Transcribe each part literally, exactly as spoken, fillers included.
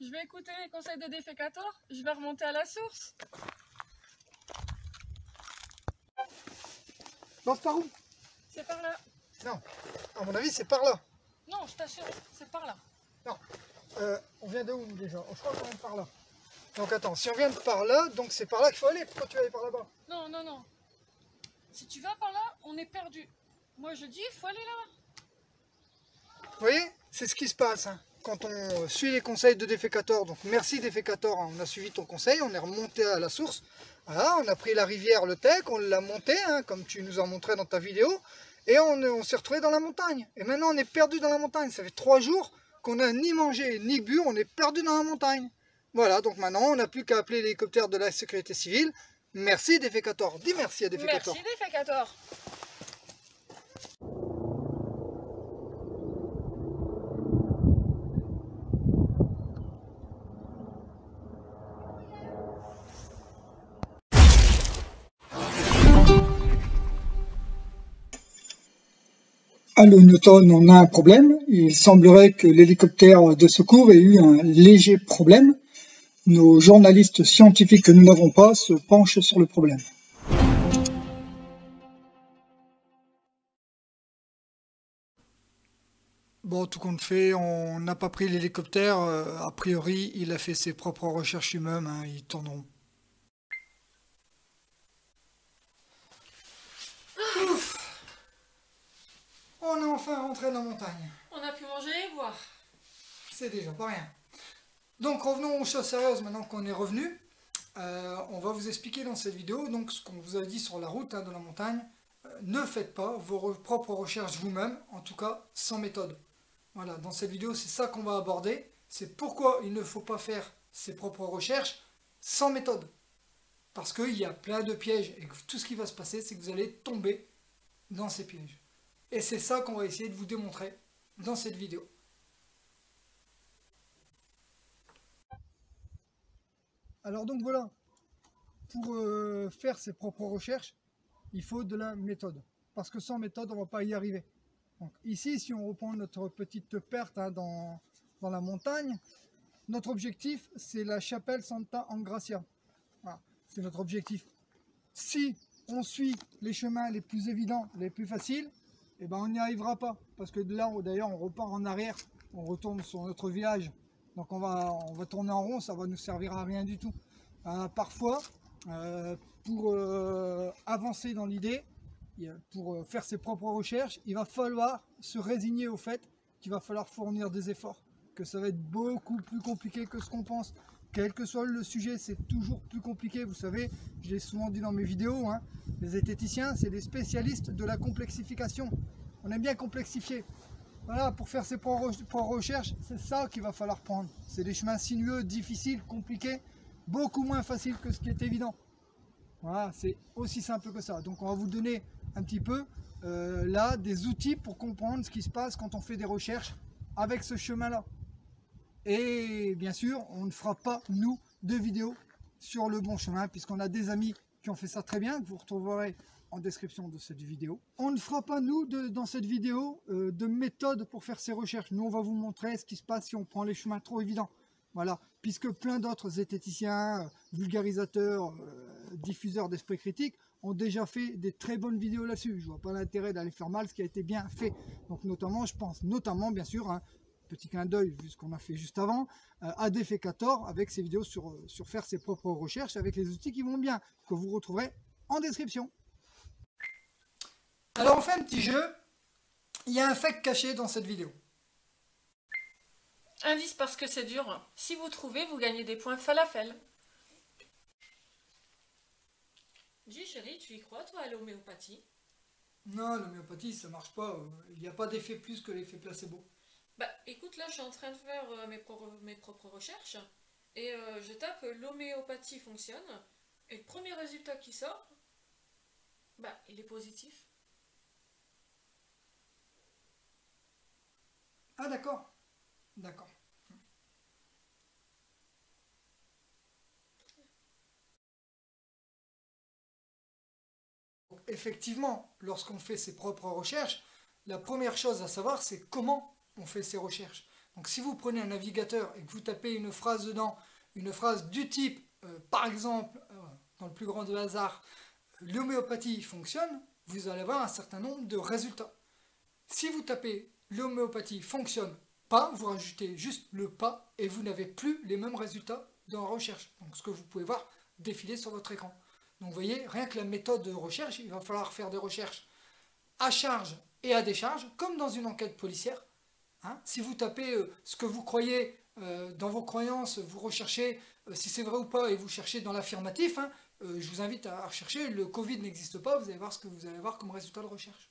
je vais écouter les conseils de Defecator, je vais remonter à la source. Non, c'est par où? C'est par là. Non, à mon avis, c'est par là. Non, je t'assure, c'est par là. Non, euh, on vient de où déjà? Je crois qu'on vient de par là. Donc attends, si on vient de par là, donc c'est par là qu'il faut aller. Pourquoi tu vas aller par là-bas? Non, non, non. Si tu vas par là, on est perdu. Moi je dis, il faut aller là. Vous voyez, c'est ce qui se passe hein, quand on suit les conseils de Defecator. Donc merci Defecator, hein, on a suivi ton conseil, on est remonté à la source. Voilà, on a pris la rivière Le Tech, on l'a montée, hein, comme tu nous as montré dans ta vidéo. Et on, on s'est retrouvé dans la montagne. Et maintenant on est perdu dans la montagne. Ça fait trois jours qu'on n'a ni mangé ni bu, on est perdu dans la montagne. Voilà, donc maintenant on n'a plus qu'à appeler l'hélicoptère de la sécurité civile. Merci Defecator. Dis merci à Defecator. Merci Defecator. À Newton, on a un problème. Il semblerait que l'hélicoptère de secours ait eu un léger problème. Nos journalistes scientifiques que nous n'avons pas se penchent sur le problème. Bon, tout compte fait, on n'a pas pris l'hélicoptère. A priori, il a fait ses propres recherches humaines. Hein, ils tourneront. Ouf! On est enfin rentré dans la montagne. On a pu manger et boire. C'est déjà pas rien. Donc revenons aux choses sérieuses maintenant qu'on est revenu. Euh, on va vous expliquer dans cette vidéo donc ce qu'on vous a dit sur la route hein, de la montagne. Euh, ne faites pas vos re propres recherches vous-même, en tout cas sans méthode. Voilà, dans cette vidéo c'est ça qu'on va aborder. C'est pourquoi il ne faut pas faire ses propres recherches sans méthode. Parce qu'il y a plein de pièges et que tout ce qui va se passer c'est que vous allez tomber dans ces pièges. Et c'est ça qu'on va essayer de vous démontrer dans cette vidéo. Alors donc voilà, pour euh, faire ses propres recherches, il faut de la méthode. Parce que sans méthode, on ne va pas y arriver. Donc ici, si on reprend notre petite perte hein, dans, dans la montagne, notre objectif, c'est la chapelle Santa Engracia. Voilà, c'est notre objectif. Si on suit les chemins les plus évidents, les plus faciles, eh ben on n'y arrivera pas. Parce que de là, d'ailleurs, on repart en arrière, on retourne sur notre village. Donc on va, on va tourner en rond, ça va nous servir à rien du tout. Euh, parfois, euh, pour euh, avancer dans l'idée, pour faire ses propres recherches, il va falloir se résigner au fait qu'il va falloir fournir des efforts. Que ça va être beaucoup plus compliqué que ce qu'on pense. Quel que soit le sujet, c'est toujours plus compliqué. Vous savez, je l'ai souvent dit dans mes vidéos, hein, les zététiciens, c'est des spécialistes de la complexification. On aime bien complexifier. Voilà, pour faire ses propres recherches, c'est ça qu'il va falloir prendre. C'est des chemins sinueux, difficiles, compliqués, beaucoup moins faciles que ce qui est évident. Voilà, c'est aussi simple que ça. Donc on va vous donner un petit peu euh, là des outils pour comprendre ce qui se passe quand on fait des recherches avec ce chemin-là. Et bien sûr, on ne fera pas, nous, de vidéos sur le bon chemin, puisqu'on a des amis qui ont fait ça très bien, que vous retrouverez en description de cette vidéo. On ne fera pas, nous, de, dans cette vidéo, euh, de méthode pour faire ces recherches. Nous, on va vous montrer ce qui se passe si on prend les chemins trop évidents. Voilà, puisque plein d'autres zététiciens, euh, vulgarisateurs, euh, diffuseurs d'esprit critique ont déjà fait des très bonnes vidéos là-dessus. Je vois pas l'intérêt d'aller faire mal ce qui a été bien fait. Donc notamment, je pense notamment, bien sûr, hein, petit clin d'œil vu ce qu'on a fait juste avant, euh, à Defecator avec ses vidéos sur, sur faire ses propres recherches avec les outils qui vont bien, que vous retrouverez en description. Alors on fait un petit jeu, il y a un fake caché dans cette vidéo. Indice parce que c'est dur. Si vous trouvez, vous gagnez des points falafel. Dis chérie, tu y crois toi à l'homéopathie? Non, l'homéopathie ça marche pas, il n'y a pas d'effet plus que l'effet placebo. Bah écoute, là je suis en train de faire euh, mes, pro mes propres recherches et euh, je tape l'homéopathie fonctionne et le premier résultat qui sort, bah il est positif. Ah d'accord, d'accord. Effectivement, lorsqu'on fait ses propres recherches, la première chose à savoir c'est comment on fait ses recherches. Donc si vous prenez un navigateur et que vous tapez une phrase dedans, une phrase du type, euh, par exemple, euh, dans le plus grand des hasards, l'homéopathie fonctionne, vous allez avoir un certain nombre de résultats. Si vous tapez l'homéopathie fonctionne pas, vous rajoutez juste le pas et vous n'avez plus les mêmes résultats dans la recherche. Donc ce que vous pouvez voir défiler sur votre écran. Donc vous voyez, rien que la méthode de recherche, il va falloir faire des recherches à charge et à décharge, comme dans une enquête policière. Hein, si vous tapez euh, ce que vous croyez euh, dans vos croyances, vous recherchez euh, si c'est vrai ou pas et vous cherchez dans l'affirmatif, hein, euh, je vous invite à rechercher, le Covid n'existe pas, vous allez voir ce que vous allez voir comme résultat de recherche.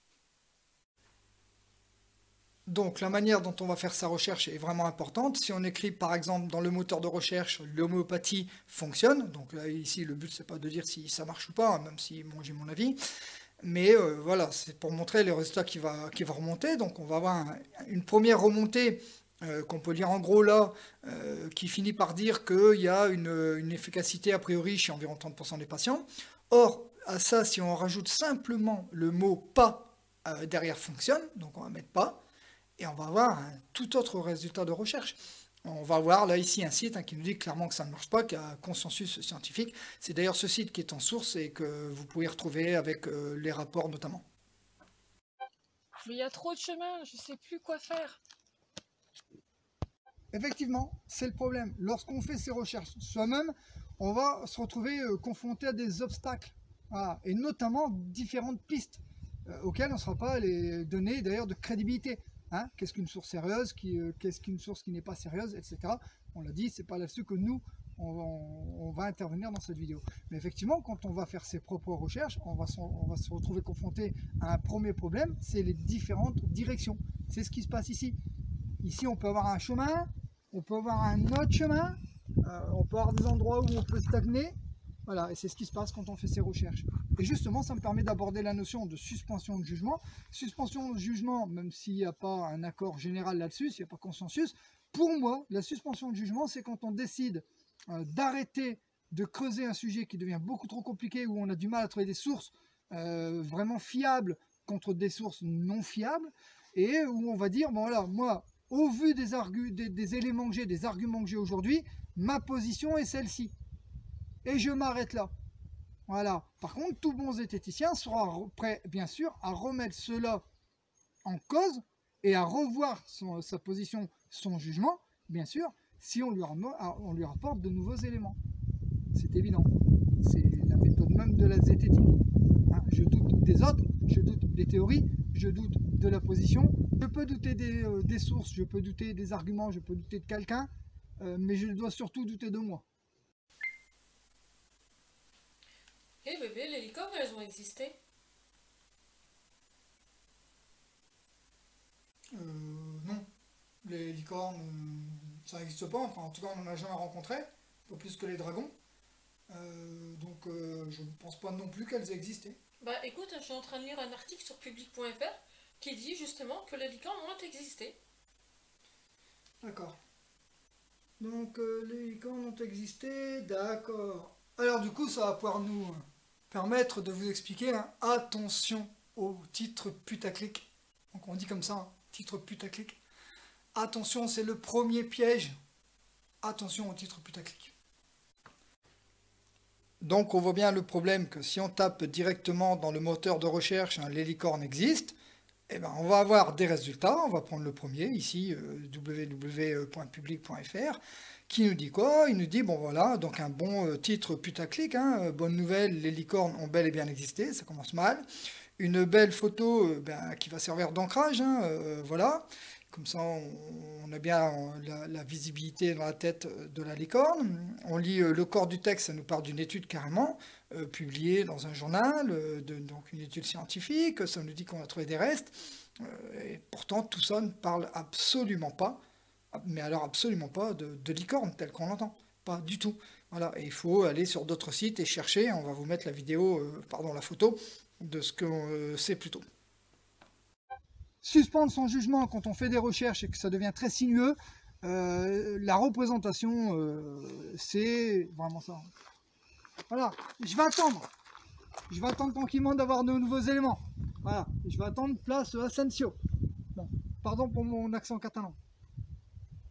Donc la manière dont on va faire sa recherche est vraiment importante. Si on écrit par exemple dans le moteur de recherche l'homéopathie fonctionne, donc là ici le but c'est pas de dire si ça marche ou pas, hein, même si moi j'ai mon avis, mais euh, voilà, c'est pour montrer les résultats qui va, qui va remonter. Donc on va avoir un, une première remontée euh, qu'on peut lire en gros là, euh, qui finit par dire qu'il y a une, une efficacité a priori chez environ trente pour cent des patients. Or à ça, si on rajoute simplement le mot pas euh, derrière fonctionne, donc on va mettre pas, et on va avoir un tout autre résultat de recherche. On va voir là ici un site hein, qui nous dit clairement que ça ne marche pas, qu'il y a un consensus scientifique. C'est d'ailleurs ce site qui est en source et que vous pouvez retrouver avec euh, les rapports notamment. Mais il y a trop de chemin, je ne sais plus quoi faire. Effectivement, c'est le problème. Lorsqu'on fait ces recherches soi-même, on va se retrouver euh, confronté à des obstacles. Voilà. Et notamment différentes pistes euh, auxquelles on ne sera pas les donner d'ailleurs de crédibilité. Hein, qu'est-ce qu'une source sérieuse, qui, euh, qu'est-ce qu'une source qui n'est pas sérieuse, et cetera. On l'a dit, c'est pas là-dessus que nous, on va, on va intervenir dans cette vidéo. Mais effectivement, quand on va faire ses propres recherches, on va, on va se retrouver confronté à un premier problème, c'est les différentes directions. C'est ce qui se passe ici. Ici, on peut avoir un chemin, on peut avoir un autre chemin, euh, on peut avoir des endroits où on peut stagner. Voilà, et c'est ce qui se passe quand on fait ses recherches. Et justement, ça me permet d'aborder la notion de suspension de jugement. Suspension de jugement, même s'il n'y a pas un accord général là-dessus, s'il n'y a pas consensus, pour moi, la suspension de jugement, c'est quand on décide euh, d'arrêter de creuser un sujet qui devient beaucoup trop compliqué, où on a du mal à trouver des sources euh, vraiment fiables contre des sources non fiables, et où on va dire, bon voilà, moi, au vu des, argu des, des éléments que j'ai, des arguments que j'ai aujourd'hui, ma position est celle-ci. Et je m'arrête là. Voilà. Par contre, tout bon zététicien sera prêt, bien sûr, à remettre cela en cause et à revoir son, sa position, son jugement, bien sûr, si on lui, on lui rapporte de nouveaux éléments. C'est évident. C'est la méthode même de la zététique. Hein, je doute des autres, je doute des théories, je doute de la position. Je peux douter des, euh, des sources, je peux douter des arguments, je peux douter de quelqu'un, euh, mais je dois surtout douter de moi. Eh hey bébé, les licornes, elles ont existé. Euh, non. Les licornes, euh, ça n'existe pas. Enfin, en tout cas, on n'en a jamais rencontré. Pas plus que les dragons. Euh, donc, euh, je ne pense pas non plus qu'elles existaient. Bah écoute, je suis en train de lire un article sur public point F R qui dit justement que les licornes ont existé. D'accord. Donc, euh, les licornes ont existé. D'accord. Alors, du coup, ça va pouvoir nous euh, permettre de vous expliquer, hein, attention au titre putaclic. Donc, on dit comme ça, hein, titre putaclic. Attention, c'est le premier piège. Attention au titre putaclic. Donc, on voit bien le problème que si on tape directement dans le moteur de recherche, hein, les licornes existent, eh ben, on va avoir des résultats. On va prendre le premier, ici, euh, w w w point public point F R, qui nous dit quoi? Il nous dit, bon voilà, donc un bon euh, titre putaclic, hein, euh, bonne nouvelle, les licornes ont bel et bien existé, ça commence mal. Une belle photo euh, ben, qui va servir d'ancrage, hein, euh, voilà. Comme ça, on, on a bien la, la visibilité dans la tête de la licorne. On lit euh, le corps du texte, ça nous parle d'une étude carrément, euh, publiée dans un journal, euh, de, donc une étude scientifique, ça nous dit qu'on a trouvé des restes. Euh, et pourtant, tout ça ne parle absolument pas, mais alors absolument pas de, de licorne telle qu'on l'entend. Pas du tout. Voilà. Et il faut aller sur d'autres sites et chercher. On va vous mettre la vidéo, euh, pardon, la photo de ce que euh, c'est plutôt. Suspendre son jugement quand on fait des recherches et que ça devient très sinueux, euh, la représentation, euh, c'est vraiment ça. Voilà, je vais attendre. Je vais attendre tranquillement d'avoir de nouveaux éléments. Voilà, je vais attendre place Asensio. Bon, pardon pour mon accent catalan.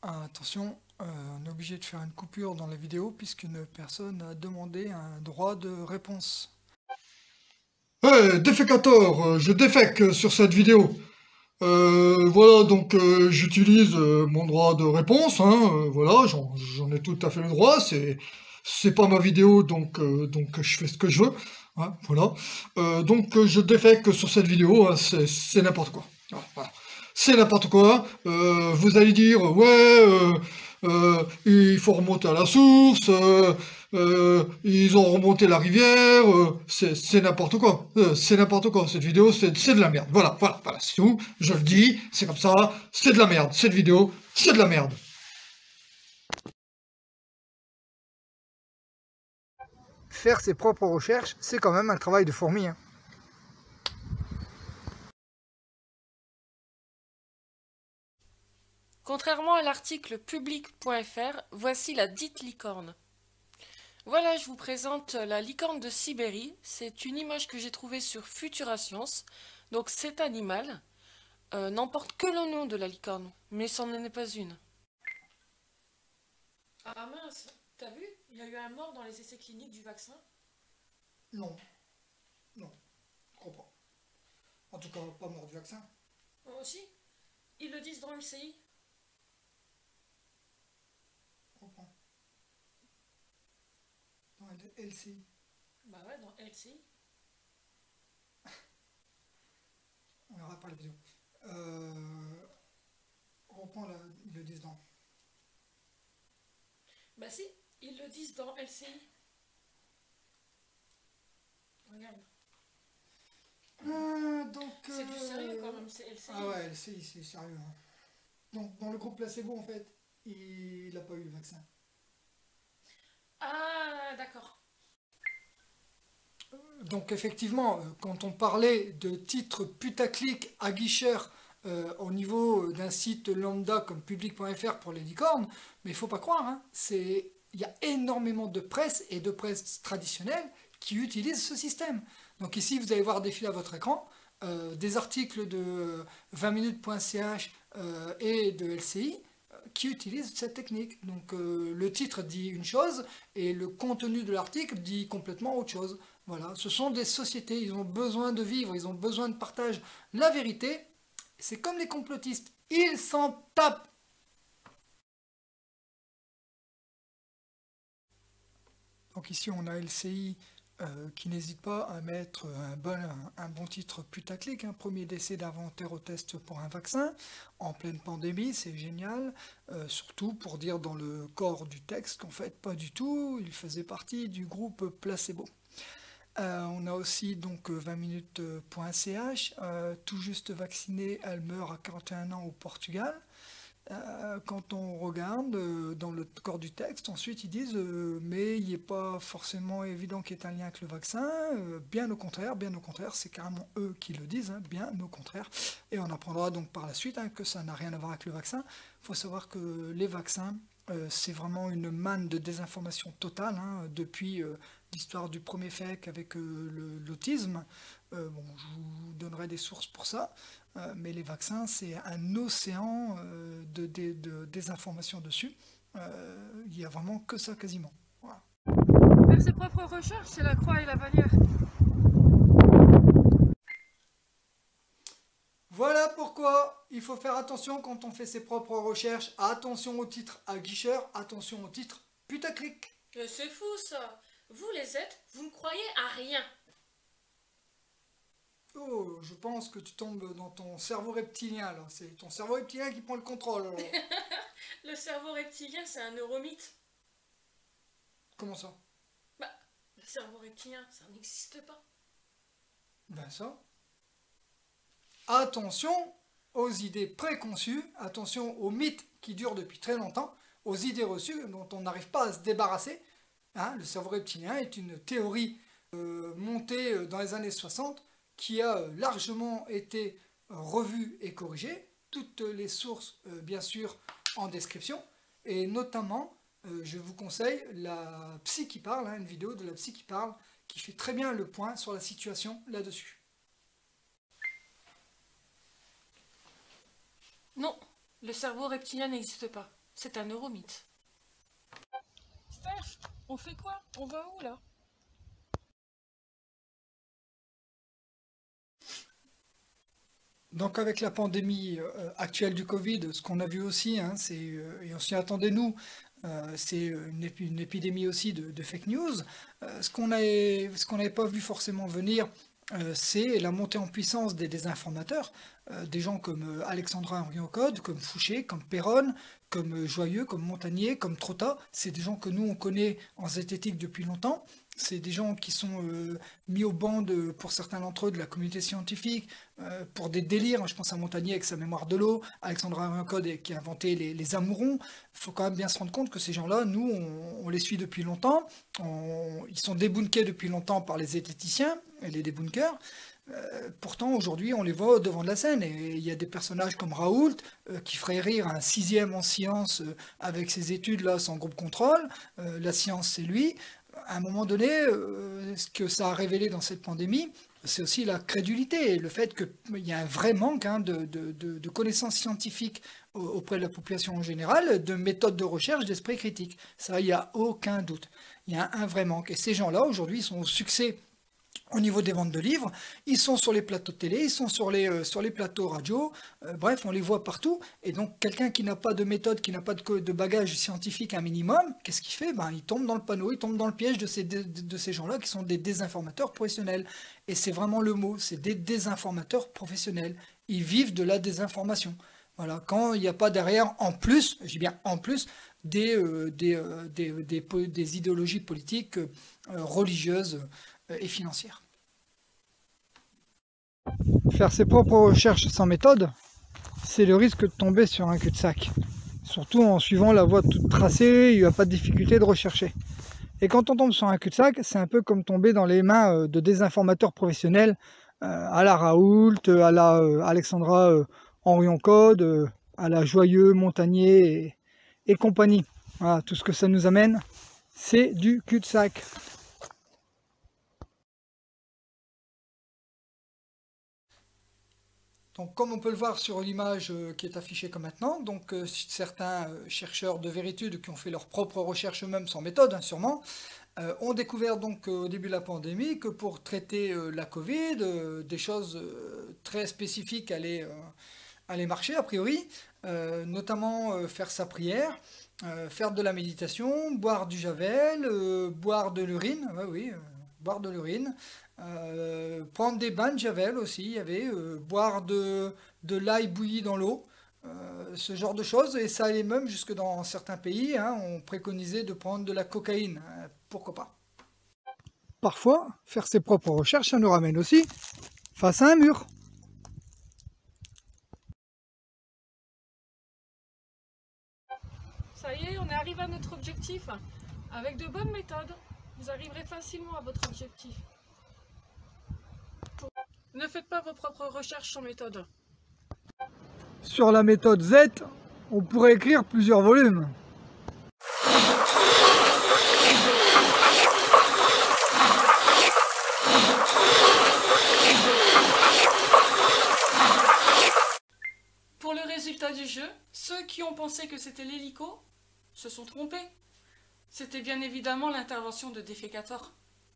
Ah, attention, euh, on est obligé de faire une coupure dans la vidéo puisqu'une personne a demandé un droit de réponse. Hey, défécateur, euh, je défèque sur cette vidéo. Euh, voilà, donc euh, j'utilise euh, mon droit de réponse, hein, euh, voilà, j'en j'en ai tout à fait le droit, c'est c'est pas ma vidéo, donc euh, donc je fais ce que je veux, hein, voilà. Euh, donc euh, je défèque sur cette vidéo, hein, c'est c'est n'importe quoi. Voilà, voilà. C'est n'importe quoi. Euh, vous allez dire, ouais, euh, euh, il faut remonter à la source, euh, euh, ils ont remonté la rivière, euh, c'est c'est n'importe quoi. Euh, c'est n'importe quoi. Cette vidéo, c'est c'est de la merde. Voilà, voilà, voilà, c'est tout. Je le dis, c'est comme ça, c'est de la merde. Cette vidéo, c'est de la merde. Faire ses propres recherches, c'est quand même un travail de fourmi, hein. Contrairement à l'article public point F R, voici la dite licorne. Voilà, je vous présente la licorne de Sibérie. C'est une image que j'ai trouvée sur Futura Science. Donc cet animal euh, n'emporte que le nom de la licorne, mais c'en n'est pas une. Ah mince, t'as vu? Il y a eu un mort dans les essais cliniques du vaccin. Non, non, je crois pas. En tout cas, pas mort du vaccin. Moi aussi. Ils le disent dans le C I. Je comprends. Dans le L C I. Bah ouais, dans L C I. On verra pas la vidéo. Euh, reprends la, ils le disent dans. Bah si, ils le disent dans L C I. Regarde. Ah, donc, C'est du euh, sérieux quand même, c'est L C I. Ah ouais, L C I, c'est sérieux, hein. Donc, dans le groupe placebo, en fait, il n'a pas eu le vaccin. Ah, d'accord. Donc effectivement, euh, quand on parlait de titres putaclic à guicheur euh, au niveau d'un site lambda comme public point F R pour les licornes, mais il ne faut pas croire, hein, c'est, il y a énormément de presse et de presse traditionnelle qui utilisent ce système. Donc ici, vous allez voir défiler à votre écran euh, des articles de vingt minutes point C H euh, et de L C I euh, qui utilisent cette technique. Donc euh, le titre dit une chose et le contenu de l'article dit complètement autre chose. Voilà, ce sont des sociétés, ils ont besoin de vivre, ils ont besoin de partage. La vérité, c'est comme les complotistes, ils s'en tapent. Donc ici on a L C I euh, qui n'hésite pas à mettre un bon, un, un bon titre putaclic, hein, premier décès d'inventaire au test pour un vaccin, en pleine pandémie, c'est génial, euh, surtout pour dire dans le corps du texte qu'en fait pas du tout, il faisait partie du groupe placebo. Euh, on a aussi donc vingt minutes point C H, euh, tout juste vaccinée, elle meurt à quarante et un ans au Portugal. Euh, quand on regarde euh, dans le corps du texte, ensuite ils disent euh, mais il n'est pas forcément évident qu'il y ait un lien avec le vaccin, euh, bien au contraire, bien au contraire, c'est carrément eux qui le disent, hein, bien au contraire. Et on apprendra donc par la suite hein, que ça n'a rien à voir avec le vaccin. Il faut savoir que les vaccins, euh, c'est vraiment une manne de désinformation totale, hein, depuis euh, l'histoire du premier fake avec euh, l'autisme. Euh, bon, je vous donnerai des sources pour ça. Euh, mais les vaccins, c'est un océan euh, de, de, de désinformation dessus. Euh, il n'y a vraiment que ça quasiment. Voilà. Faire ses propres recherches, c'est la croix et la bannière. Voilà pourquoi il faut faire attention quand on fait ses propres recherches. Attention au titre à guicheur, attention au titre putaclic. Mais c'est fou ça. Vous les êtres, vous ne croyez à rien. Oh, je pense que tu tombes dans ton cerveau reptilien là. C'est ton cerveau reptilien qui prend le contrôle. Le cerveau reptilien, c'est un neuromythe. Comment ça? Bah, le cerveau reptilien, ça n'existe pas. Ben ça. Attention aux idées préconçues, attention aux mythes qui durent depuis très longtemps, aux idées reçues dont on n'arrive pas à se débarrasser. Hein, le cerveau reptilien est une théorie euh, montée dans les années soixante qui a largement été revue et corrigée. Toutes les sources, euh, bien sûr, en description. Et notamment, euh, je vous conseille la Psy qui parle, hein, une vidéo de la Psy qui parle, qui fait très bien le point sur la situation là-dessus. Non, le cerveau reptilien n'existe pas. c'est un neuromythe. Steph, on fait quoi? On va où là? Donc avec la pandémie euh, actuelle du Covid, ce qu'on a vu aussi, hein, c'est, euh, et on s'y attendait nous, euh, c'est une, épi- une épidémie aussi de, de fake news. Euh, ce qu'on a, ce qu'on n'avait pas vu forcément venir, euh, c'est la montée en puissance des désinformateurs, euh, des gens comme euh, Alexandra Henriot-Code, comme Fouché, comme Perron, comme euh, Joyeux, comme Montagnier, comme Trotta. C'est des gens que nous on connaît en zététique depuis longtemps. C'est des gens qui sont euh, mis au banc de, pour certains d'entre eux de la communauté scientifique, euh, pour des délires. Je pense à Montagnier avec sa mémoire de l'eau, Alexandra Henriot-Code qui a inventé les, les amourons. Il faut quand même bien se rendre compte que ces gens-là, nous, on, on les suit depuis longtemps. On- ils sont débunkés depuis longtemps par les zététiciens et les débunkers. Euh, pourtant, aujourd'hui, on les voit au devant de la scène. Et il y a des personnages comme Raoult euh, qui ferait rire un sixième en sciences euh, avec ses études-là sans groupe contrôle. Euh, la science, c'est lui. À un moment donné, euh, ce que ça a révélé dans cette pandémie, c'est aussi la crédulité, le fait qu'il y a un vrai manque hein, de, de- de- de connaissances scientifiques au- auprès de la population en général, de méthodes de recherche, d'esprit critique. Ça, il n'y a aucun doute. Il y a un vrai manque. Et ces gens-là, aujourd'hui, ils sont au succès au niveau des ventes de livres, ils sont sur les plateaux de télé, ils sont sur les, euh, sur les plateaux radio, euh, bref, on les voit partout. Et donc, quelqu'un qui n'a pas de méthode, qui n'a pas de, co- de bagage scientifique un minimum, qu'est-ce qu'il fait? Ben, il tombe dans le panneau, il tombe dans le piège de ces, dé- de ces gens-là qui sont des désinformateurs professionnels. Et c'est vraiment le mot, c'est des désinformateurs professionnels. Ils vivent de la désinformation. Voilà, quand il n'y a pas derrière, en plus, je dis bien en plus, des, euh, des, euh, des, des po- des idéologies politiques, euh, religieuses euh, et financières. Faire ses propres recherches sans méthode, c'est le risque de tomber sur un cul-de-sac. Surtout en suivant la voie toute tracée, il n'y a pas de difficulté de rechercher. Et quand on tombe sur un cul-de-sac, c'est un peu comme tomber dans les mains euh, de désinformateurs professionnels, euh, à la Raoult, à la euh, Alexandra euh, Henriot-Code, euh, à la Joyeux, Montagnier et, et compagnie. Voilà, tout ce que ça nous amène, c'est du cul-de-sac. Donc, comme on peut le voir sur l'image euh, qui est affichée comme maintenant, donc euh, certains euh, chercheurs de véritude qui ont fait leurs propres recherches eux-mêmes sans méthode, hein, sûrement, euh, ont découvert donc euh, au début de la pandémie que pour traiter euh, la Covid, euh, des choses euh, très spécifiques allaient, euh, allaient marcher a priori, euh, notamment euh, faire sa prière, euh, faire de la méditation, boire du javel, euh, boire de l'urine, ouais, oui, euh, boire de l'urine, euh, prendre des bains de javel aussi, il y avait euh, boire de, de l'ail bouilli dans l'eau, euh, ce genre de choses, et ça allait même jusque dans certains pays, hein, on préconisait de prendre de la cocaïne, hein, pourquoi pas. Parfois, faire ses propres recherches, ça nous ramène aussi face à un mur. Ça y est, on est arrivé à notre objectif. Avec de bonnes méthodes, vous arriverez facilement à votre objectif. Ne faites pas vos propres recherches sans méthode. Sur la méthode Z, on pourrait écrire plusieurs volumes. Pour le résultat du jeu, ceux qui ont pensé que c'était l'hélico se sont trompés. C'était bien évidemment l'intervention de Defecator.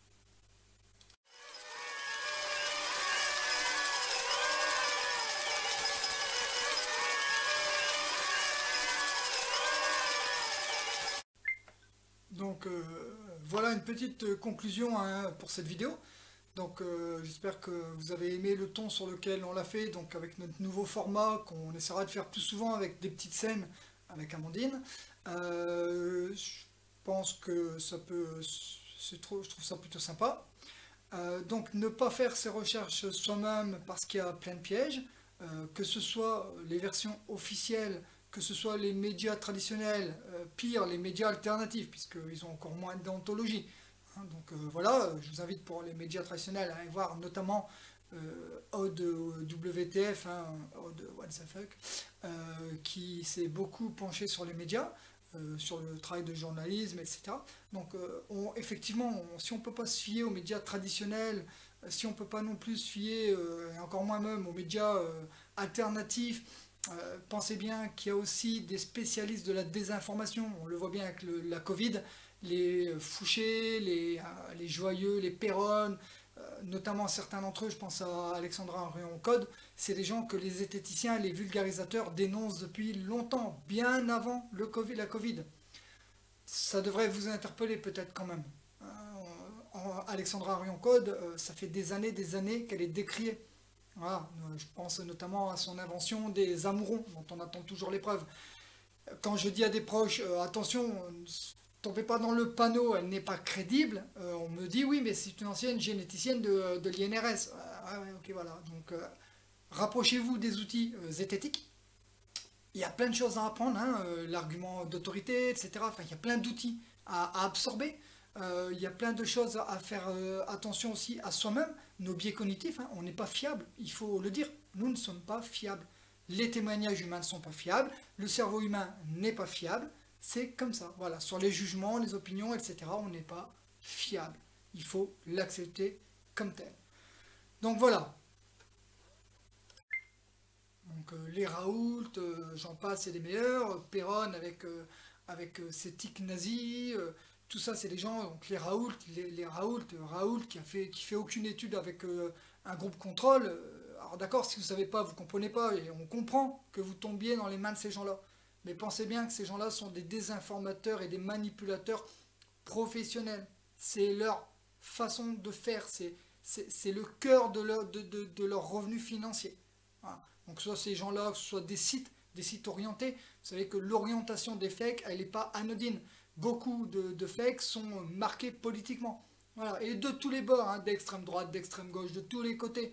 Donc euh, voilà une petite euh, conclusion hein, pour cette vidéo. Donc euh, j'espère que vous avez aimé le ton sur lequel on l'a fait, donc avec notre nouveau format qu'on essaiera de faire plus souvent avec des petites scènes avec Amandine. Euh, je pense que ça peut, c'est trop, je trouve ça plutôt sympa. Euh, donc ne pas faire ses recherches soi-même parce qu'il y a plein de pièges, euh, que ce soit les versions officielles, que ce soit les médias traditionnels, euh, pire les médias alternatifs, puisqu'ils ont encore moins d'anthologie. Hein, donc euh, voilà, je vous invite pour les médias traditionnels à aller voir notamment euh, Odd W T F, hein, Odd What the fuck, euh, qui s'est beaucoup penché sur les médias. Euh, sur le travail de journalisme, et cetera. Donc euh, on, effectivement, on, si on ne peut pas se fier aux médias traditionnels, euh, si on ne peut pas non plus se fier, euh, et encore moins même aux médias euh, alternatifs, Euh, pensez bien qu'il y a aussi des spécialistes de la désinformation. On le voit bien avec le, la Covid, les Fouché, les, euh, les Joyeux, les Perron, euh, notamment certains d'entre eux, je pense à Alexandra Arion-Code, c'est des gens que les zététiciens, les vulgarisateurs dénoncent depuis longtemps, bien avant le COVID, la Covid. Ça devrait vous interpeller peut-être quand même. Euh, en, Alexandra Arion-Code, euh, ça fait des années, des années qu'elle est décriée. Voilà, je pense notamment à son invention des amourons, dont on attend toujours les preuves. Quand je dis à des proches, euh, attention, ne tombez pas dans le panneau, elle n'est pas crédible, euh, on me dit oui, mais c'est une ancienne généticienne de, de l'I N R S. Ah ouais, ok, voilà. Donc, euh, rapprochez-vous des outils euh, zététiques. Il y a plein de choses à apprendre, hein, euh, l'argument d'autorité, et cetera. Enfin, il y a plein d'outils à, à absorber. Euh, il y a plein de choses à faire euh, attention aussi à soi-même, nos biais cognitifs, hein, on n'est pas fiable, il faut le dire, nous ne sommes pas fiables. Les témoignages humains ne sont pas fiables, le cerveau humain n'est pas fiable, c'est comme ça, voilà, sur les jugements, les opinions, et cetera, on n'est pas fiable. Il faut l'accepter comme tel. Donc voilà. Donc euh, les Raoult, euh, j'en passe, c'est les meilleurs, Perron avec, euh, avec euh, ses tics nazis, euh, tout ça c'est des gens, donc les Raoult, les, les Raoult, Raoult qui a fait, qui fait aucune étude avec euh, un groupe contrôle, euh, alors d'accord, si vous ne savez pas, vous ne comprenez pas, et on comprend que vous tombiez dans les mains de ces gens-là, mais pensez bien que ces gens-là sont des désinformateurs et des manipulateurs professionnels, c'est leur façon de faire, c'est le cœur de leur, de, de, de leur revenu financier. Voilà. Donc soit ces gens-là, soit des sites, des sites orientés, vous savez que l'orientation des fakes, elle n'est pas anodine. Beaucoup de, de fakes sont marqués politiquement. Voilà. Et de tous les bords, hein, d'extrême droite, d'extrême gauche, de tous les côtés.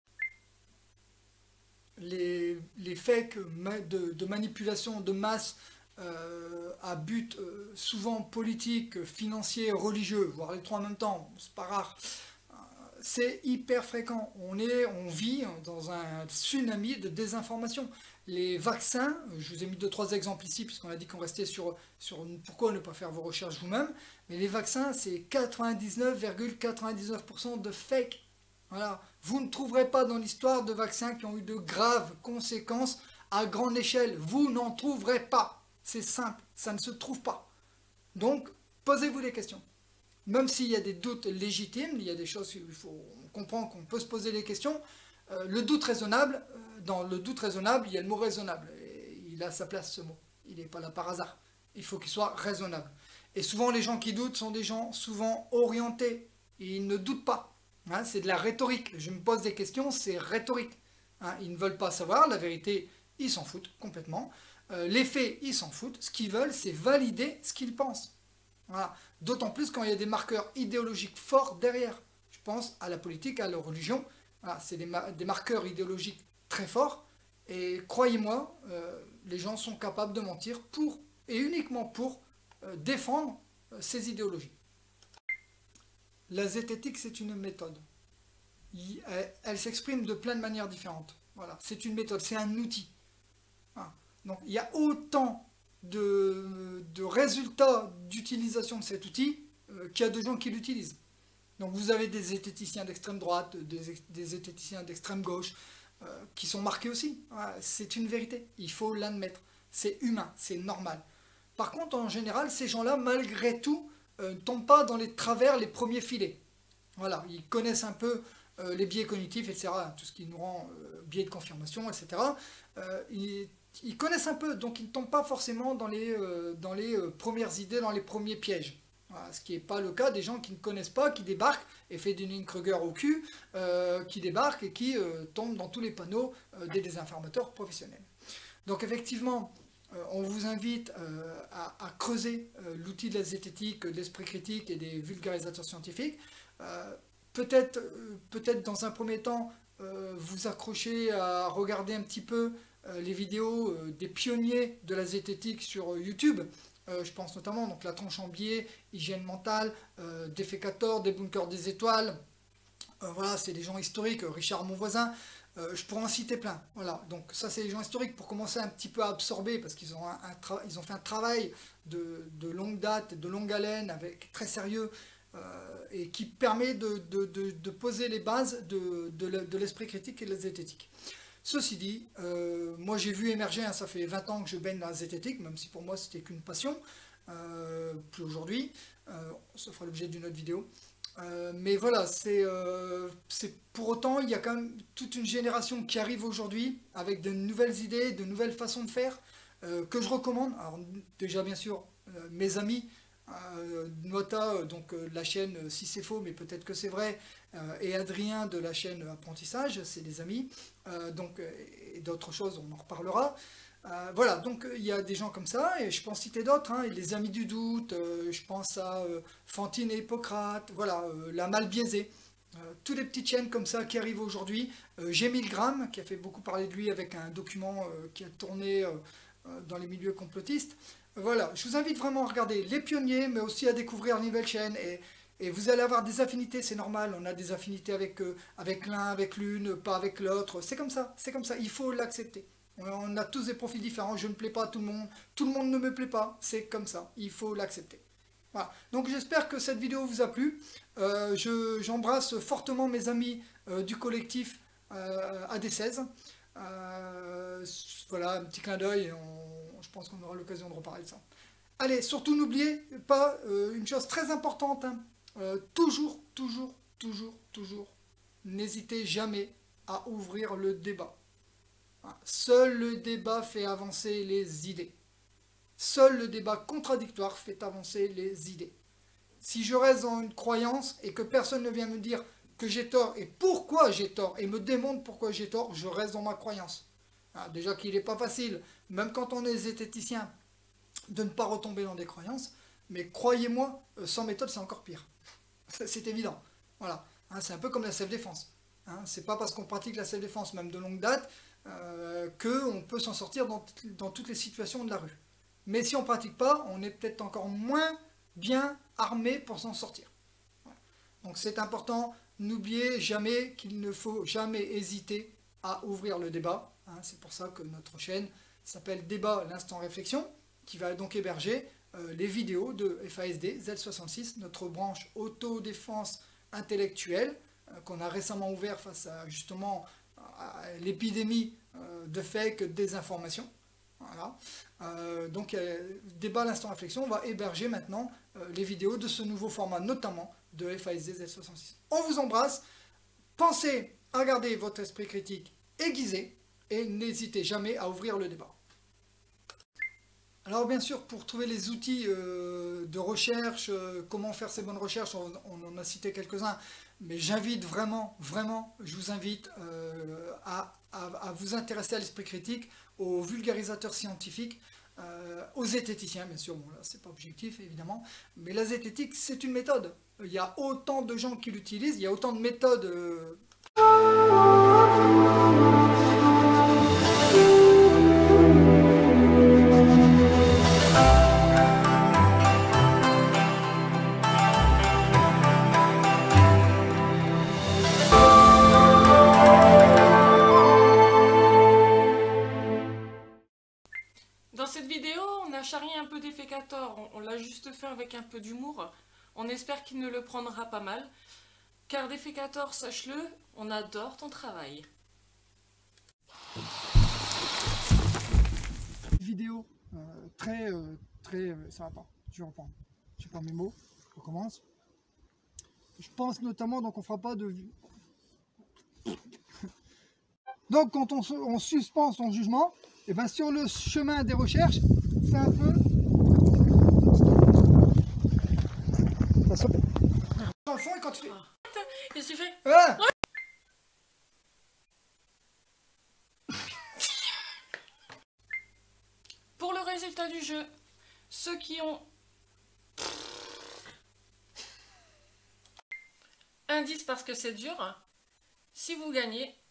Les, les fakes de, de manipulation de masse euh, à but euh, souvent politique, financier, religieux, voire les trois en même temps, c'est pas rare. C'est hyper fréquent. On, est, on vit dans un tsunami de désinformation. Les vaccins, je vous ai mis deux trois exemples ici, puisqu'on a dit qu'on restait sur, sur pourquoi ne pas faire vos recherches vous-même. Mais les vaccins, c'est quatre-vingt-dix-neuf virgule quatre-vingt-dix-neuf pour cent de fake. Voilà. Vous ne trouverez pas dans l'histoire de vaccins qui ont eu de graves conséquences à grande échelle. Vous n'en trouverez pas. C'est simple, ça ne se trouve pas. Donc, posez-vous des questions. Même s'il y a des doutes légitimes, il y a des choses où il faut, on comprend qu'on peut se poser des questions, euh, le doute raisonnable, euh, dans le doute raisonnable, il y a le mot raisonnable. Et il a sa place, ce mot. Il n'est pas là par hasard. Il faut qu'il soit raisonnable. Et souvent, les gens qui doutent sont des gens souvent orientés. Et ils ne doutent pas. Hein, c'est de la rhétorique. Je me pose des questions, c'est rhétorique. Hein, ils ne veulent pas savoir. La vérité, ils s'en foutent complètement. Euh, les faits, ils s'en foutent. Ce qu'ils veulent, c'est valider ce qu'ils pensent. Voilà. D'autant plus quand il y a des marqueurs idéologiques forts derrière. Je pense à la politique, à la religion. Voilà, c'est des, ma des marqueurs idéologiques très forts. Et croyez-moi, euh, les gens sont capables de mentir pour, et uniquement pour, euh, défendre euh, ces idéologies. La zététique, c'est une méthode. Il, elle elle s'exprime de plein de manières différentes. Voilà, c'est une méthode, c'est un outil. Voilà. Donc il y a autant De, de résultats d'utilisation de cet outil euh, qu'il y a de gens qui l'utilisent. Donc vous avez des zététiciens d'extrême droite, des, des zététiciens d'extrême gauche euh, qui sont marqués aussi. Voilà, c'est une vérité, il faut l'admettre. C'est humain, c'est normal. Par contre, en général, ces gens-là, malgré tout, euh, ne tombent pas dans les travers, les premiers filets. Voilà, ils connaissent un peu euh, les biais cognitifs, et cetera, tout ce qui nous rend euh, biais de confirmation, et cetera. Euh, ils, Ils connaissent un peu, donc ils ne tombent pas forcément dans les, euh, dans les euh, premières idées, dans les premiers pièges. Voilà, ce qui n'est pas le cas des gens qui ne connaissent pas, qui débarquent, effet Dunning-Kruger au cul, euh, qui débarquent et qui euh, tombent dans tous les panneaux euh, des désinformateurs professionnels. Donc effectivement, euh, on vous invite euh, à, à creuser euh, l'outil de la zététique, de l'esprit critique et des vulgarisateurs scientifiques. Euh, peut-être, euh, peut-être dans un premier temps, euh, vous accrocher à regarder un petit peu les vidéos des pionniers de la zététique sur YouTube. Euh, je pense notamment donc la tronche en biais, hygiène mentale, euh, Defecator, des bunkers des étoiles. Euh, voilà, c'est des gens historiques, Richard Monvoisin. Euh, je pourrais en citer plein. Voilà, donc ça c'est des gens historiques pour commencer un petit peu à absorber parce qu'ils ont, un, un ils ont fait un travail de, de longue date, de longue haleine, avec très sérieux euh, et qui permet de, de, de, de poser les bases de, de l'esprit critique et de la zététique. Ceci dit, euh, moi j'ai vu émerger, hein, ça fait vingt ans que je baigne dans la zététique, même si pour moi c'était qu'une passion, euh, plus aujourd'hui, euh, ça fera l'objet d'une autre vidéo. Euh, mais voilà, c'est euh, pour autant, il y a quand même toute une génération qui arrive aujourd'hui avec de nouvelles idées, de nouvelles façons de faire, euh, que je recommande. Alors déjà bien sûr, euh, mes amis, euh, Nota, euh, donc euh, la chaîne euh, Si c'est faux, mais peut-être que c'est vrai, euh, et Adrien de la chaîne Apprentissage, c'est des amis, euh, donc, euh, et d'autres choses, on en reparlera. Euh, voilà, donc il y a des gens comme ça, et je pense citer d'autres, hein, les Amis du Doute, euh, je pense à euh, Fantine et Hippocrate, voilà, euh, la Mal Biaisée, euh, toutes les petites chaînes comme ça qui arrivent aujourd'hui. euh, G mille grammes, qui a fait beaucoup parler de lui avec un document euh, qui a tourné euh, euh, dans les milieux complotistes. Euh, voilà, je vous invite vraiment à regarder les pionniers, mais aussi à découvrir une nouvelle chaîne, et, et vous allez avoir des affinités, c'est normal, on a des affinités avec, euh, avec l'un, avec l'une, pas avec l'autre, c'est comme ça, c'est comme ça, il faut l'accepter. On a tous des profils différents, je ne plais pas à tout le monde, tout le monde ne me plaît pas, c'est comme ça, il faut l'accepter. Voilà, donc j'espère que cette vidéo vous a plu, euh, j'embrasse fortement mes amis euh, du collectif euh, A D seize, euh, voilà, un petit clin d'œil, je pense qu'on aura l'occasion de reparler de ça. Allez, surtout n'oubliez pas euh, une chose très importante, hein, euh, toujours, toujours, toujours, toujours, n'hésitez jamais à ouvrir le débat. Seul le débat fait avancer les idées. Seul le débat contradictoire fait avancer les idées. Si je reste dans une croyance et que personne ne vient me dire que j'ai tort et pourquoi j'ai tort et me démontre pourquoi j'ai tort, je reste dans ma croyance. Ah, déjà qu'il n'est pas facile, même quand on est zététicien, de ne pas retomber dans des croyances, mais croyez-moi, sans méthode c'est encore pire. C'est évident. Voilà. Hein, c'est un peu comme la self-défense. Hein, c'est pas parce qu'on pratique la self-défense, même de longue date, Euh, qu'on peut s'en sortir dans, dans toutes les situations de la rue. Mais si on ne pratique pas, on est peut-être encore moins bien armé pour s'en sortir. Voilà. Donc c'est important, n'oubliez jamais qu'il ne faut jamais hésiter à ouvrir le débat. Hein, c'est pour ça que notre chaîne s'appelle Débat l'instant réflexion, qui va donc héberger euh, les vidéos de F A S D Z soixante-six, notre branche autodéfense intellectuelle, euh, qu'on a récemment ouvert face à justement l'épidémie de fake, de désinformation. Voilà. Euh, donc, euh, Débat l'instant réflexion, on va héberger maintenant euh, les vidéos de ce nouveau format, notamment de F A S D Z soixante-six. On vous embrasse. Pensez à garder votre esprit critique aiguisé et n'hésitez jamais à ouvrir le débat. Alors bien sûr, pour trouver les outils euh, de recherche, euh, comment faire ces bonnes recherches, on, on en a cité quelques-uns, mais j'invite vraiment, vraiment, je vous invite euh, à, à, à vous intéresser à l'esprit critique, aux vulgarisateurs scientifiques, euh, aux zététiciens, bien sûr, bon là c'est pas objectif évidemment, mais la zététique c'est une méthode. Il y a autant de gens qui l'utilisent, il y a autant de méthodes... Euh... Dans cette vidéo, on a charrié un peu d'Efecator, on, on l'a juste fait avec un peu d'humour. On espère qu'il ne le prendra pas mal. Car Defecator, sache-le, on adore ton travail. Vidéo euh, très, euh, très, euh, ça va pas, je vais reprendre. Je prends mes mots, on commence. Je pense notamment, donc on fera pas de... Donc quand on, on suspend son jugement, et bien sur le chemin des recherches, c'est un peu... Ça saute. Dans le fond, et quand tu fais... Qu'est-ce que tu fais? Ah Pour le résultat du jeu, ceux qui ont indice parce que c'est dur, si vous gagnez,